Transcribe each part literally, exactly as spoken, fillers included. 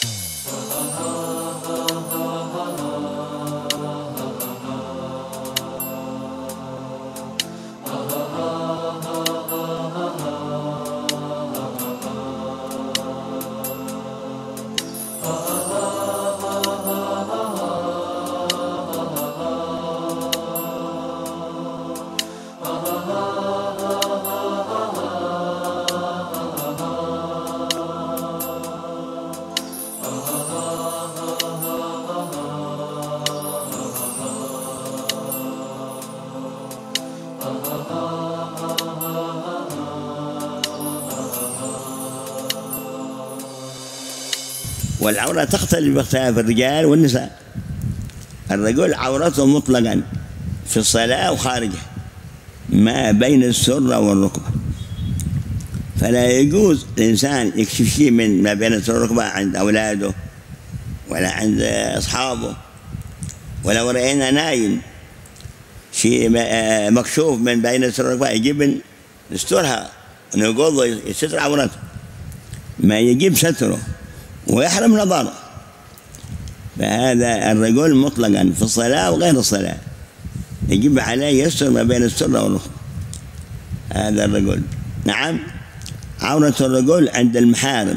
والعورة تختلف باختلاف الرجال والنساء. الرجل عورته مطلقا في الصلاة وخارجها ما بين السرة والركبة، فلا يجوز الإنسان يكشف شيء من ما بين السرة والركبة عند أولاده ولا عند أصحابه. ولو رأينا نايم شيء مكشوف من بين السرة والركبة يجب يسترها ونقول يستر عورته، ما يجيب ستره ويحرم نظره. فهذا الرجل مطلقا في الصلاة وغير الصلاة يجب عليه يستر ما بين السرة والركبة. هذا الرجل. نعم، عورة الرجل عند المحارم،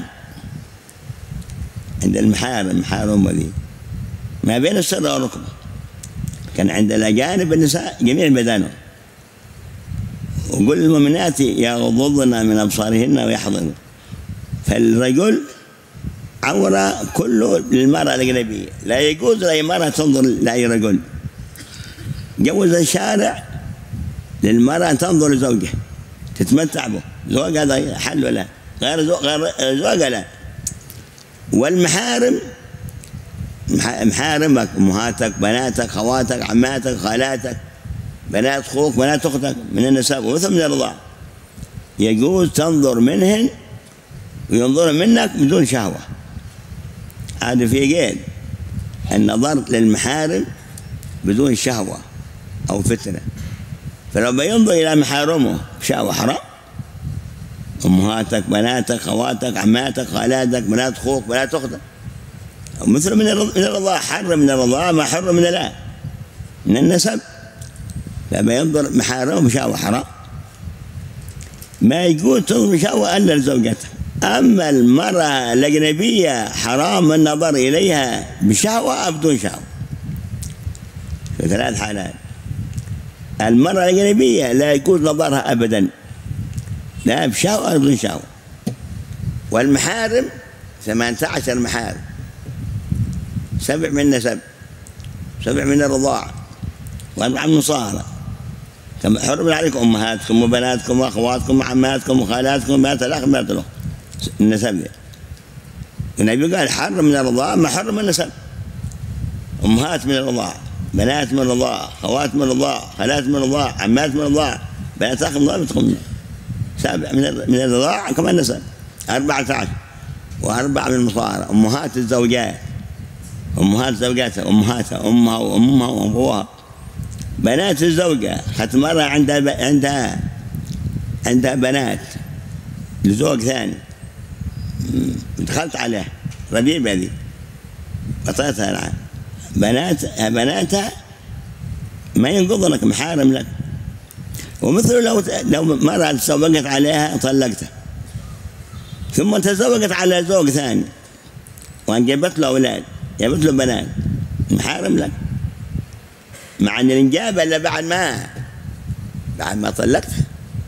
عند المحارم محارم ذي ما بين السرة والركبة. كان عند الأجانب النساء جميع بدانهم. وقل المؤمنات يغضضن من أبصارهن ويحضن. فالرجل عورة كله للمرأة الأجنبية، لا يجوز لأي مرأة تنظر لأي رجل. جوز الشارع للمرأة تنظر لزوجها تتمتع به، زوج هذا حل ولا غير زوج غير زوج لا. والمحارم محارمك أمهاتك بناتك خواتك عماتك خالاتك بنات أخوك بنات أختك من النساء ومثل من الرضاع يجوز تنظر منهن وينظر منك بدون شهوة. هذا في قيد النظر للمحارم بدون شهوة أو فتنة. فلو بينظر إلى محارمه بشهوة حرام. أمهاتك بناتك خواتك عماتك خالاتك بنات أخوك بنات أختك مثل من الرضاعة. حر من الرضاعة ما حر من لا من النسب. فما ينظر محارمه بشهوة حرام. ما يجوز تنظر بشهوة إلا لزوجته. أما المرأة الأجنبية حرام النظر إليها بشهوة أو بدون شهوة في ثلاث حالات. المرأة الأجنبية لا يجوز نظرها أبدا لا بشهوة أو بدون شهوة. والمحارم ثمانية عشر محارم، سبع من نسب سبع من الرضاعة وأربعة من مصاهرة. كما حرم عليكم أمهاتكم وبناتكم وأخواتكم وعماتكم وخالاتكم وبنات الأخ وبنات الأخت النسب. النبي قال حرم من الرضاعة ما حرم النسب. أمهات من الرضاعة بنات من الرضاعة خوات من الرضاعة خالات من الرضاعة عمات من الرضاعة بنات أخ من الرضاعة. سابع من الرضاعة كمان نسب أربعة عشر وأربعة من المصاهرة. أمهات الزوجات أمهات زوجاتها أمهاتها أمها وأمها وأبوها. بنات الزوجة خدت مرة عندها عندها عندها بنات لزوج ثاني دخلت عليه ربيبة ذي قطعتها العام. بنات بناتها ما ينقض لك محارم لك. ومثل لو لو مرة تزوجت عليها طلقتها ثم تزوجت على زوج ثاني وانجبت له أولاد جابت له بنات محارم لك. مع أن الإنجاب إلا بعد ما بعد ما طلقتها.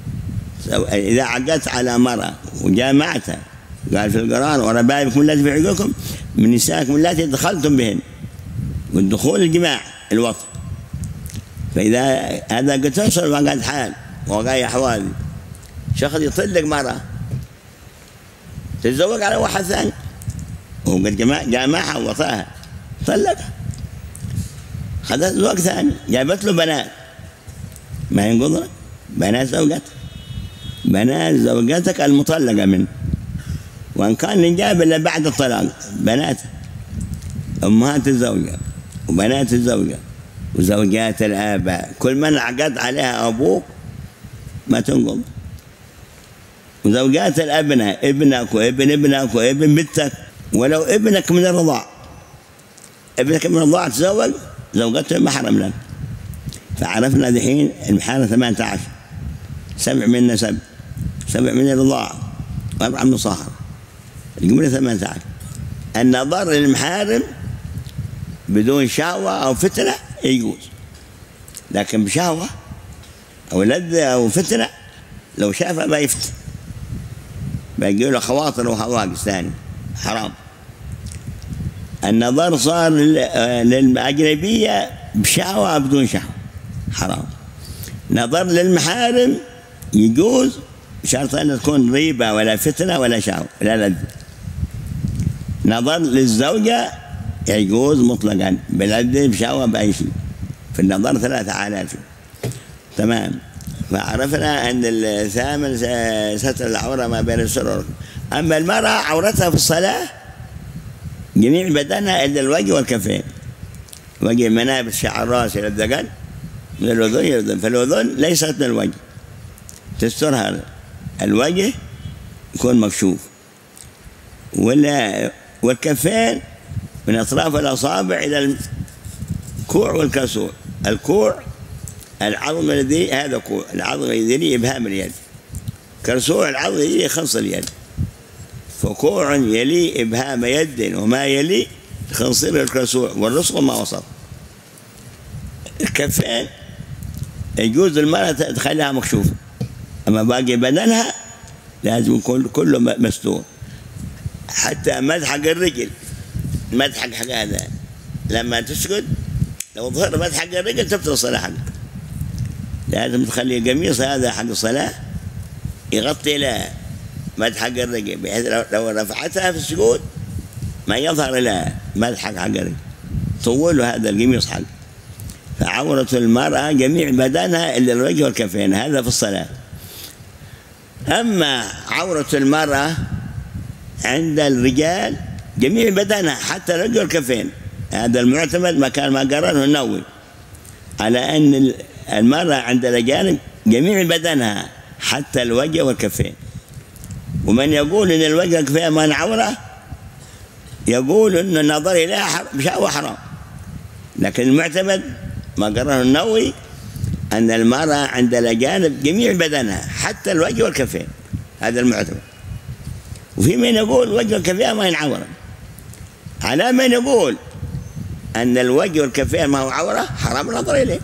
إذا عقدت على مرة وجامعتها قال في القرآن وربائبكم التي في حجوركم من نسائكم التي دخلتم بهن. والدخول الجماع الوطن. فإذا هذا قد توصل وقد حال وقاية أحوال شخص يطلق مرة تتزوج على واحد ثاني وقد جامعها ووطاها طلقها خذت زوج ثاني جابت له بنات ما ينقض بنات زوجتك بنات زوجتك المطلقة منه. وإن كان الإنجاب إلا بعد الطلاق بنات أمهات الزوجة وبنات الزوجة وزوجات الآباء كل من عقد عليها أبوك ما تنقض. وزوجات الأبناء ابنك وابن ابنك وابن بنتك ولو ابنك من الرضاع، ابنك من الرضاع تزوج، زوجته محرم لك. فعرفنا دحين المحارم ثمانية عشر، سبع من نسب، سبع من الرضاع، وأربعة من الصهر، الجملة ثمانية عشر. النظر للمحارم بدون شهوة أو فتنة يجوز، لكن بشهوة أو لذة أو فتنة لو شافها ما يفتن، بيجي له خواطر وهواجس ثاني، حرام. النظر صار للأجنبية بشهوة أو بدون شهوة، حرام. نظر للمحارم يجوز بشرط أن تكون ريبة ولا فتنة ولا شهوة ولا لذة. نظر للزوجة يجوز مطلقا بلذة بشهوة بأي شيء. في النظر ثلاثة حالات. تمام. فعرفنا أن الثامن ستر العورة ما بين السرور. أما المرأة عورتها في الصلاة جميع بدنها إلا الوجه والكفين، وجه منابت شعر الراس إلى الذقن، من الأذن إلى الأذن. فالأذن ليست من الوجه، تسترها الوجه يكون مكشوف، ولا والكفين من أطراف الأصابع إلى الكوع والكسوع. الكوع العظم الذي هذا كوع، العظم الذي إبهام اليد، كسوع العظم الذي خنص اليد. فكوع يلي إبهام يد وما يلي خنصير الكسوع والرسغ ما وسط. الكفين يجوز المرأة تخليها مكشوفة، أما باقي بدنها لازم يكون كله مستور. حتى مدحق الرجل، مدحق حق هذا لما تسجد لو ظهر مدحق الرجل تبطل الصلاة حقك. لازم تخلي القميص هذا حق الصلاة يغطي لها مدحق الرجل، بحيث لو رفعتها في السجود ما يظهر لها مدحق حق الرجل، طولوا هذا القميص حق. فعورة المرأة جميع بدنها إلا الوجه والكفين، هذا في الصلاة. أما عورة المرأة عند الرجال جميع بدنها حتى الوجه والكفين، هذا المعتمد مكان ما قرره النووي على أن المرأة عند الأجانب جميع بدنها حتى الوجه والكفين. ومن يقول أن الوجه والكفين ما عورة يقول أن النظر إليها بشهوة حرام، لكن المعتمد ما قرره النووي أن المرأة عند الأجانب جميع بدنها حتى الوجه والكفين، هذا المعتمد. وفي من يقول وجه والكفين ما ينعورة، على من يقول أن الوجه والكفين ما هو عورة حرام النظر إليه،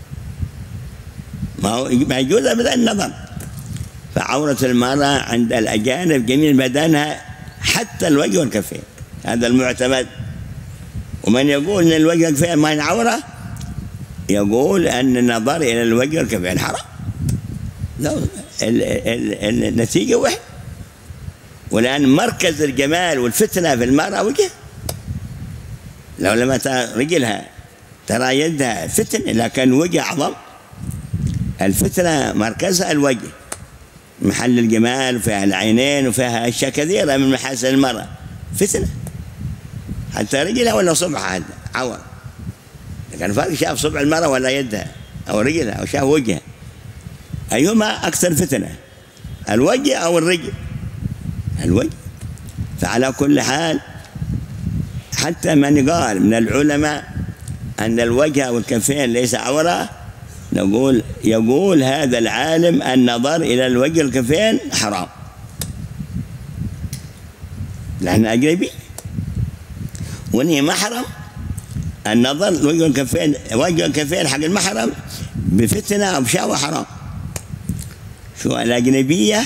ما هو ما يجوز أبدا النظر. فعورة المرأة عند الأجانب جميع بدنها حتى الوجه والكفين، هذا المعتمد. ومن يقول أن الوجه والكفين ما ينعورة يقول أن النظر إلى الوجه والكفين حرام. النتيجة واحد، ولأن مركز الجمال والفتنة في المرأة وجه. لو لما ترى رجلها ترى يدها فتن، لكن وجه أعظم. الفتنة مركزها الوجه، محل الجمال، وفيها العينين، وفيها أشياء كثيرة من محاسن المرأة فتنة. حتى رجلها ولا صبعها عور، لكن فرق شاف صبع المرأة ولا يدها أو رجلها، أو شاف وجهها، أيهما أكثر فتنة، الوجه أو الرجل؟ الوجه. فعلى كل حال حتى من قال من العلماء أن الوجه والكفين ليس عورة، نقول يقول هذا العالم النظر إلى الوجه والكفين حرام، لأن أجنبي ونهي محرم. النظر الوجه والكفين، وجه والكفين حق المحرم بفتنة أو بشهوة حرام. شو الأجنبية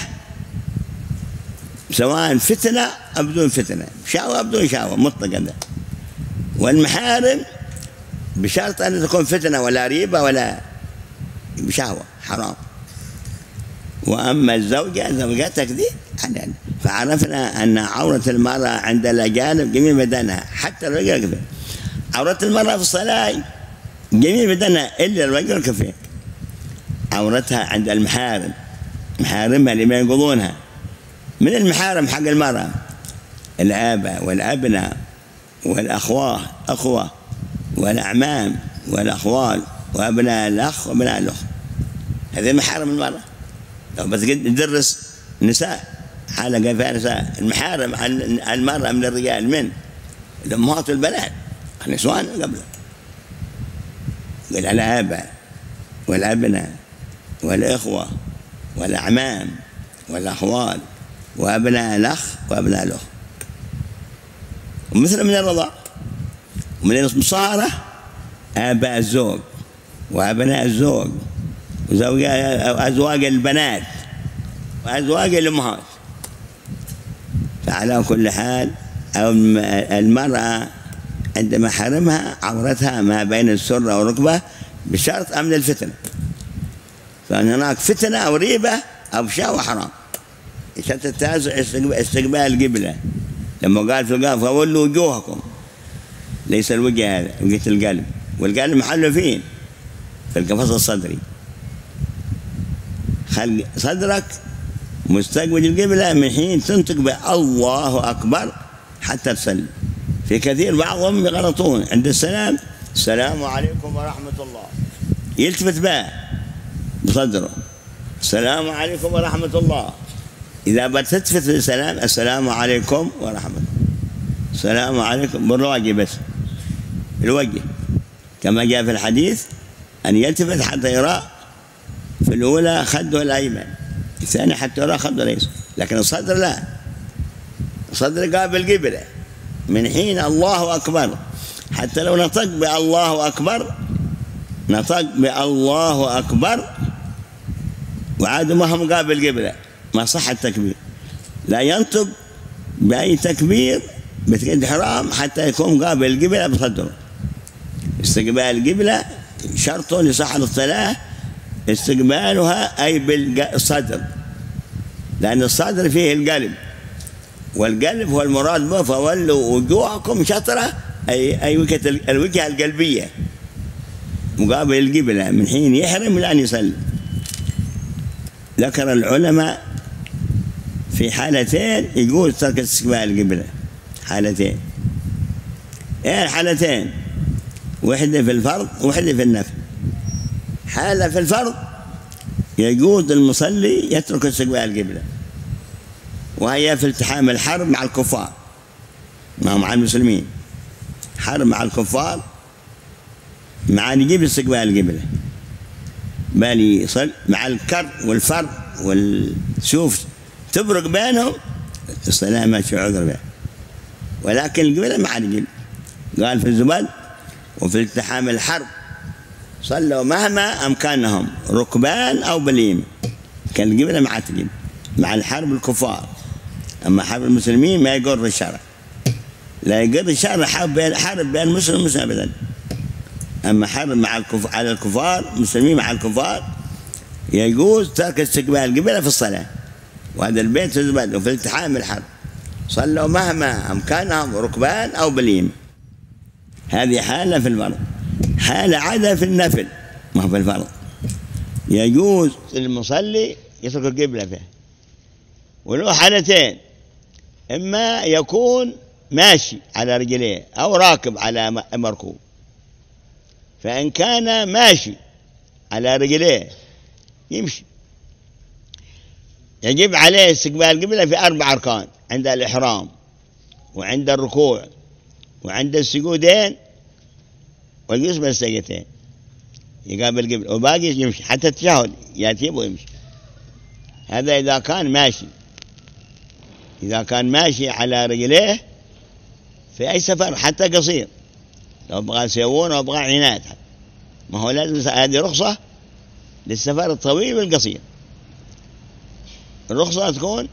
سواء فتنة أو بدون فتنة، شهوة أو بدون شهوة مطلقا. والمحارم بشرط أن تكون فتنة ولا ريبة ولا بشهوة حرام. وأما الزوجة زوجتك دي حلال. فعرفنا أن عورة المرأة عند الأجانب جميع بدنها حتى الوجه والكفين. عورة المرأة في الصلاة جميع بدنها إلا الوجه والكفين. عورتها عند المحارم، محارمها اللي ما ينقضونها. من المحارم حق المرأة الآباء والأبناء والأخوة أخوة والأعمام والأخوال وأبناء الأخ وأبناء الأخت، هذه محارم المرأة. لو بس تدرس نساء حلقة فارسة المحارم عن المرأة من الرجال من الأمهات والبنات النسوان قبله. قال الآباء والأبناء والإخوة والأعمام والأخوال وأبناء الأخ وأبناء الأخت، ومثل من الرضاع. ومن المصاهرة آباء الزوج وأبناء الزوج وأزواج البنات وأزواج الأمهات. فعلى كل حال المرأة عندما حرمها عورتها ما بين السرة والركبة بشرط أمن الفتنة، فأن هناك فتنة أو ريبة أو شهوة حرام. شرط التاسع استقبال القبلة، لما قال في القاف فولوا وجوهكم، ليس الوجه هذا، وجه القلب، والقلب محله فين؟ في القفص الصدري. خلي صدرك مستقبل القبلة من حين تنطق بالله أكبر حتى تسلم. في كثير بعضهم يغلطون عند السلام السلام عليكم ورحمة الله، يلتفت بها بصدره السلام عليكم ورحمة الله. إذا بتلتفت في السلام السلام عليكم ورحمة الله، السلام عليكم بالوجه بس، الوجه كما جاء في الحديث أن يلتفت حتى يرى في الأولى خده الأيمن، الثاني حتى يرى خده الأيسر، لكن الصدر لا، الصدر قابل قبلة من حين الله أكبر. حتى لو نطق بالله أكبر، نطق بالله أكبر وعاد ما هم قابل قبلة، ما صح التكبير. لا ينطق بأي تكبير بتقد حرام حتى يكون قابل قبلة بصدره. استقبال القبلة شرط لصحة الصلاة استقبالها أي بالصدر، لأن الصدر فيه القلب، والقلب هو المراد به فولوا وجوهكم شطرة أي أي الوجهة القلبية مقابل القبلة من حين يحرم لأن يصلي. ذكر العلماء في حالتين يجوز ترك استقبال القبلة، حالتين. ايه الحالتين؟ وحدة في الفرض ووحدة في النفل. حالة في الفرض يجوز المصلي يترك استقبال القبلة، وهي في التحام الحرب مع الكفار، ما مع المسلمين، حرب مع الكفار مع نجيب استقبال القبلة، بل يصل مع الكر والفر والسوف تبرق بينهم الصلاة ما في عذر بها، ولكن القبلة مع نجيب. قال في الزبد وفي التحام الحرب صلوا مهما أمكانهم ركبان أو باليمين، كان القبلة مع تجيب مع الحرب الكفار. أما حرب المسلمين ما يقر الشرع، لا يقر الشرع حرب بين حرب بين المسلم والمسلم أبدا. أما حرب مع الكفار على الكفار المسلمين مع الكفار يجوز ترك استقبال القبلة في الصلاة. وهذا البيت في الزبد وفي التحام الحرب صلوا مهما أمكانهم ركبان أو باليمين. هذه حالة في الفرض. حالة عادة في النفل ما هو في الفرض، يجوز المصلي يترك القبلة فيه. وله حالتين، إما يكون ماشي على رجليه أو راكب على مركوب. فإن كان ماشي على رجليه يمشي يجب عليه استقبال القبلة في أربع أركان: عند الإحرام وعند الركوع وعند السجودين والجلوس بين السجدتين يقابل القبلة، وباقي يمشي حتى التشهد يأتي ويمشي. هذا إذا كان ماشي. إذا كان ماشي على رجليه في أي سفر حتى قصير، لو بغى سيوون أو بغى عناد، ما هو لازم هذه رخصة للسفر الطويل والقصير. الرخصة تكون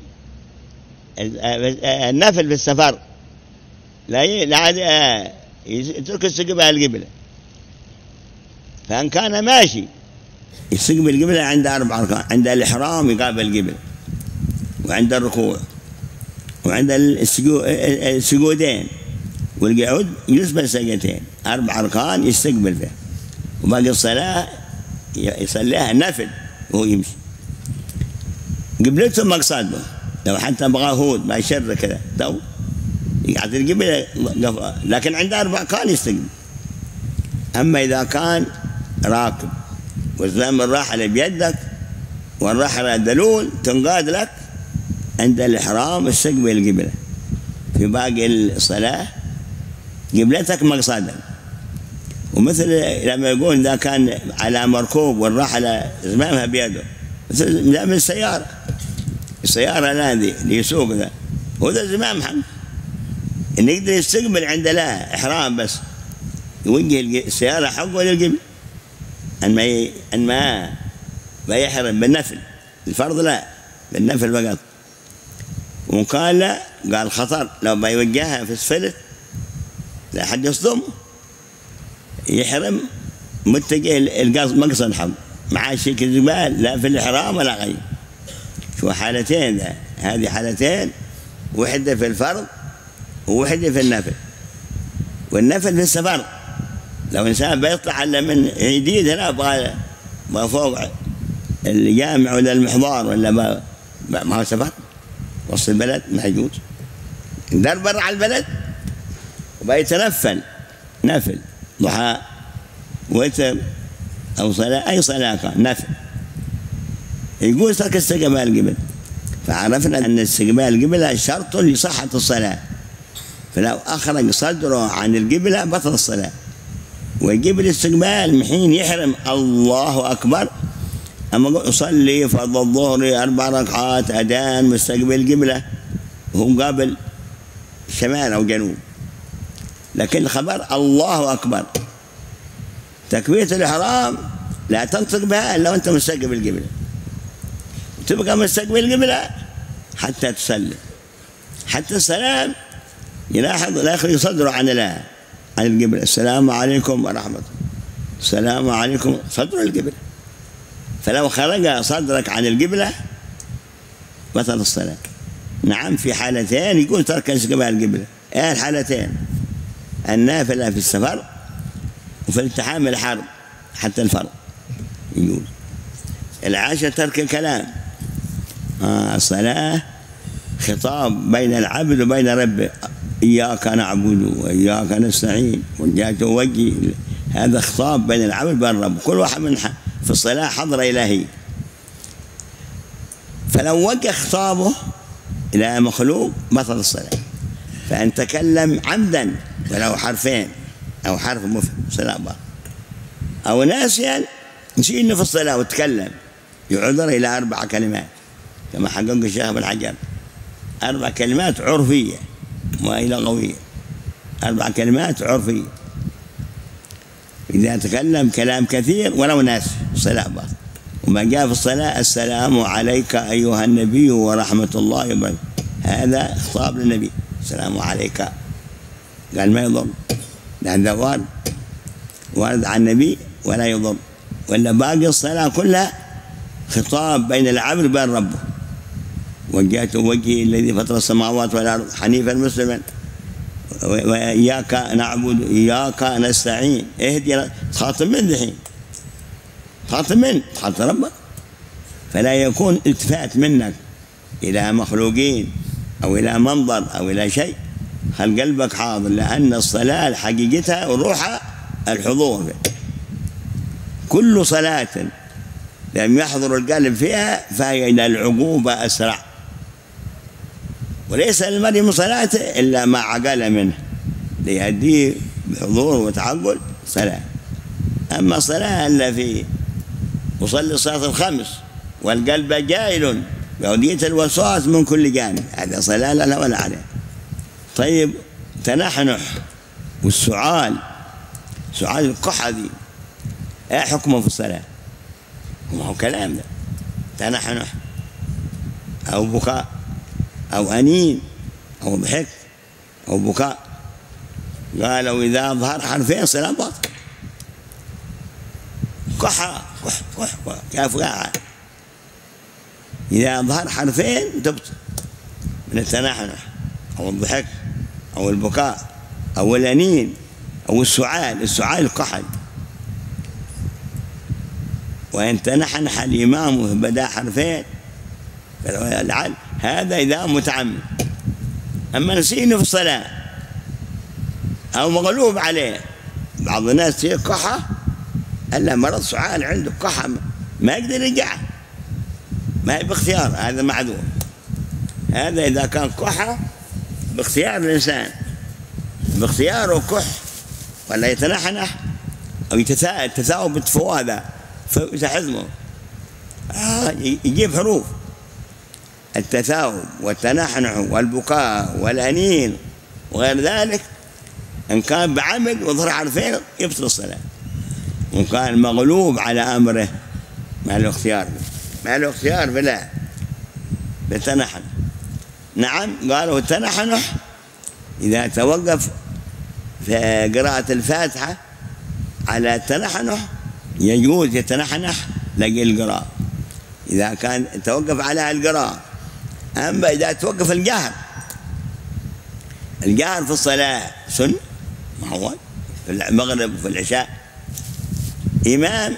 النفل في السفر لا لا يترك استقبال القبلة. فإن كان ماشي يستقبل القبلة عند أربع أركان: عند الإحرام يقابل القبلة، وعند الركوع، وعند السجودين والقعود يجلس بين السجدتين. أربع أركان يستقبل فيها، وباقي الصلاة يصليها نفل وهو يمشي. قبلته مقصده، لو حتى بغى هود ما يشر كذا تو يقعد القبلة، لكن عند أربع أركان يستقبل. أما إذا كان راكب وزمام الراحلة بيدك والراحلة دلول تنقاد لك عند الإحرام استقبل القبلة، في باقي الصلاة قبلتك مقصدا. ومثل لما يقول إذا كان على مركوب والراحلة زمامها بيده، مثل زمام السيارة، السيارة هذه اللي يسوق ذا هو ذا زمام حمد، إن يقدر يستقبل عند لا إحرام بس يوجه السيارة حقه للقبلة، أن ما ي... أن ما ما يحرم بالنفل، الفرض لا، بالنفل فقط. وقال لا، قال خطر لو بيوجهها في الفلت لا حد يصدمه، يحرم متجه القصد مقصد حق مع شيك الجبال، لا في الإحرام ولا غير. شو حالتين ذا، هذه حالتين، وحدة في الفرض ووحدة في النفل. والنفل في السفر، لو إنسان بيطلع إلا من جديد هنا بقى ما فوق الجامع ولا المحضار ولا ما ما هو سفر وسط البلد ما يجوز، يقدر برا على البلد وبيتنفل نفل ضحى وتر أو صلاة، أي صلاة كان نفل يقول ترك استقبال القبلة. فعرفنا أن استقبال القبلة شرط لصحة الصلاة، فلو أخرج صدره عن القبلة بطل الصلاة. ويجيب الاستقبال من حين يحرم الله أكبر، أما يصلي فرض الظهر أربع ركعات أذان مستقبل القبلة وهو قابل شمال أو جنوب، لكن الخبر الله أكبر تكبيرة الإحرام لا تنطق بها إلا وأنت مستقبل القبلة، تبقى مستقبل القبلة حتى تسلم، حتى السلام يلاحظ لا يخرج صدره عن لا عن القبلة. السلام عليكم ورحمة الله، السلام عليكم، صدر القبلة. فلو خرج صدرك عن القبلة بطل الصلاة. نعم في حالتين يقول ترك استقبال القبلة، ايه الحالتين؟ النافلة في السفر وفي التحام الحرب حتى الفرض يقول. العاشر ترك الكلام، آه الصلاة خطاب بين العبد وبين ربه، إياك نعبد وإياك نستعين وجهت وجهي، هذا خطاب بين العبد وبين ربه، كل واحد من في الصلاة حضرة إلهية. فلو وجه خطابه إلى مخلوق بطل الصلاة. فأن تكلم عمدا ولو حرفين أو حرف مفهم صلاة باطلة، أو ناسيا نسي إنه في الصلاة وتكلم يعذر إلى أربع كلمات كما حقق الشيخ ابن حجر، أربع كلمات عرفية ولغوية، أربع كلمات عرفية. إذا تكلم كلام كثير ولو ناس صلاة باطلة. وما جاء في الصلاة السلام عليك أيها النبي ورحمة الله وبركاته، هذا خطاب للنبي، السلام عليك، قال ما يضر، لأن وارد وارد عن النبي ولا يضر. ولا باقي الصلاة كلها خطاب بين العبد وبين ربه، وجهت وجهي الذي فطر السماوات والأرض حنيفا مسلما وإياك نعبد إياك نستعين، اهدي، تخاطب من ذحين، تخاطب من تخاطب ربك. فلا يكون التفات منك إلى مخلوقين أو إلى منظر أو إلى شيء، خل قلبك حاضر، لأن الصلاة حقيقتها وروحها الحضور. كل صلاة لم يحضر القلب فيها فهي إلى العقوبة أسرع، وليس للمرء من صلاته إلا ما عقل منه ليهديه بحضور وتعقل صلاة. أما الصلاة إلا في وصلي الصلاة الخمس والقلب جائل بعودية الوسواس من كل جانب، هذا صلاة لا ولا عليه. طيب تنحنح والسعال، سعال القحة دي ايه حكمه في الصلاة؟ ما هو كلام ده، تنحنح أو بكاء أو أنين أو ضحك أو بكاء، قالوا إذا ظهر حرفين صلاة باطلة. كحة كح كح كح يا فقاعة، إذا ظهر حرفين تبطل من التنحنح أو الضحك أو البكاء أو الأنين أو السعال، السعال الكحل. وإن تنحنح الإمام بدا حرفين هذا إذا متعمد. أما نسينه في الصلاة أو مغلوب عليه، بعض الناس فيه كحة إلا مرض سعال عنده كحة ما يقدر يرجع، ما هي باختيار، هذا معذور، هذا إذا كان كحة باختيار الإنسان، باختياره كح ولا يتنحنح أو يتثاوب بالتفوه في حزمه، آه يجيب حروف التثاؤب والتنحنح والبكاء والأنين وغير ذلك. إن كان بعمد وظهر حرفين يبطل الصلاة، وإن كان مغلوب على أمره ما له اختيار، ما له اختيار بلا بالتنحنح. نعم قالوا التنحنح إذا توقف في قراءة الفاتحة على التنحنح يجوز يتنحنح لقي القراءة إذا كان توقف على القراءة. أما إذا توقف الجهر، الجهر في الصلاة سنة معود في المغرب وفي العشاء، إمام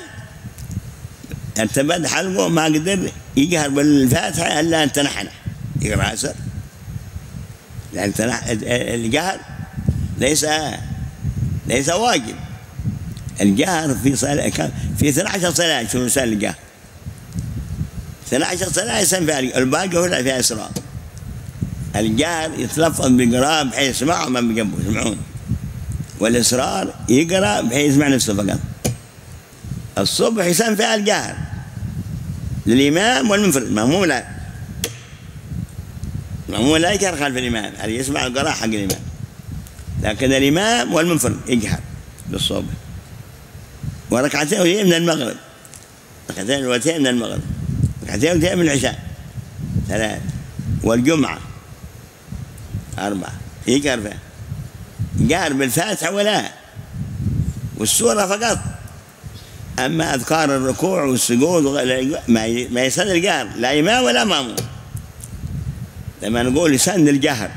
ارتبد حلقه ما قدر يجهر بالفاتحة إلا أن تنحنح يقرأ سر، لأن الجهر ليس ليس واجب. الجهر في صلاة في اثنتي عشرة صلاة، شو مثال الجهر؟ اثنتي عشرة صلاة يسمى فيها الباقي ولا فيها إسراء. الجهر يتلفظ بقراءة بحيث يسمعوا من بجنبه يسمعون، والإصرار يقرأ بحيث يسمع نفسه فقط. الصبح يسمى فيها الجهر للإمام والمنفرد، المأموم لا، المأموم لا يجهر خلف الإمام، يعني يسمع القراءة حق الإمام، لكن الإمام والمنفرد يجهر بالصبح. وركعتين وهي من المغرب، ركعتين وتين من المغرب، ركعتين وتين من العشاء ثلاث، والجمعة أربعة يجهر فيها، جهر بالفاتحة ولا والسورة فقط. أما أذكار الركوع والسجود ما يسن الجهر لا إمام ولا مأموم. لما نقول يسن الجهر،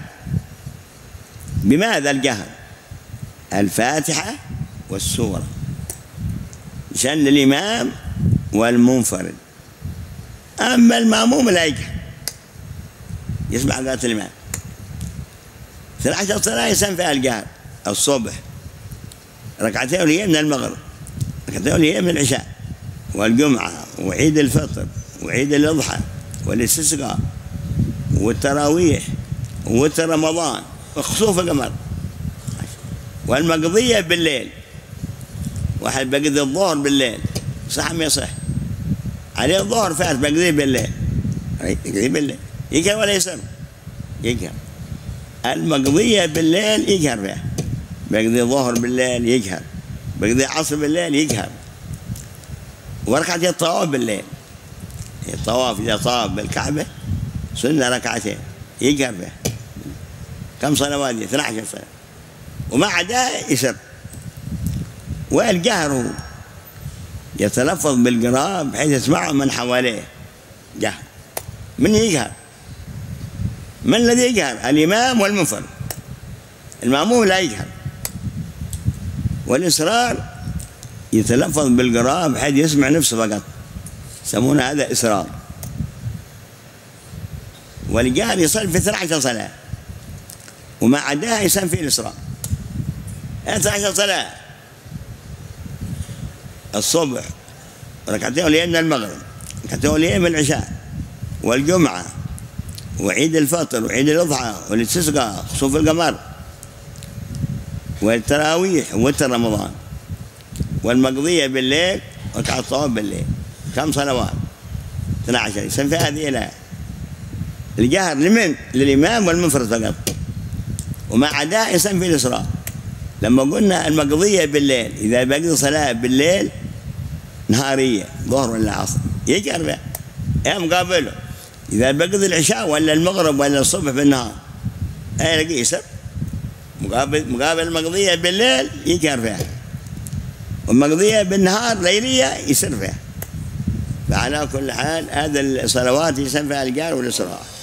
بماذا الجهر؟ الفاتحة والسورة يسن الإمام والمنفرد. أما المأموم لا يجهر، يسمع قراءة الإمام. اثنتي عشرة صلاة يسن فيها الجهر: الصبح، ركعتين وهي من المغرب، ركعتين وهي من العشاء، والجمعة، وعيد الفطر، وعيد الأضحى، والاستسقاء، والتراويح، ووتر رمضان، وخسوف القمر، والمقضية بالليل. واحد بقضي الظهر بالليل صح ما يصح عليه الظهر فات بقضيه بالليل، يقضي بالليل يجهر ولا يسر؟ يجهر. المقضية بالليل يجهر فيها، بقضي الظهر بالليل يجهر، بقضي عصر بالليل يجهر. وركعتين الطواف بالليل، الطواف إذا طاف بالكعبة سنة ركعتين يجهر فيها. كم صلوات دي؟ اثنتي عشرة صلاة، وما عداها يسر. والجهر يتلفظ بالقراءة بحيث يسمعه من حواليه جهر. من يجهر؟ من الذي يجهر؟ الإمام والمنفرد، المأموم لا يجهر. والإصرار يتلفظ بالقراءة بحيث يسمع نفسه فقط، يسمون هذا إصرار. والجهر يصل في اثنتي عشرة صلاة، وما عداها يسمى فيه الإصرار. اثنتي عشرة صلاة: الصبح، ركعتين وليلة من المغرب، ركعتين وليلة من العشاء، والجمعة، وعيد الفطر، وعيد الأضحى، والاستسقاء، خسوف القمر، والتراويح، ووتر رمضان، والمقضية بالليل، وركعة الطواف بالليل. كم صلوات؟ اثنتي عشرة. يسمى فيها هذه لا الجهر لمن؟ للإمام والمنفرد فقط، وما عداه يسمى فيه الإصرار. لما قلنا المقضية بالليل، إذا بقضي صلاة بالليل نهارية ظهر ولا عصر يجهر بها، يا مقابله. إذا بقضي العشاء ولا المغرب ولا الصبح بالنهار أي لقي يسر، مقابل مقابل المقضية بالليل يجهر فيها، والمقضية بالنهار ليلية يسر فيها. فعلى كل حال هذا الصلوات يسمى فيها الجهر والإصرار.